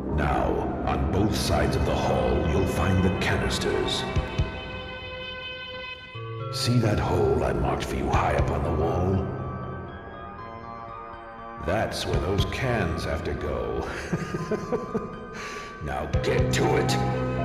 Now, on both sides of the hall, you'll find the canisters. See that hole I marked for you high up on the wall? That's where those cans have to go. Now get to it.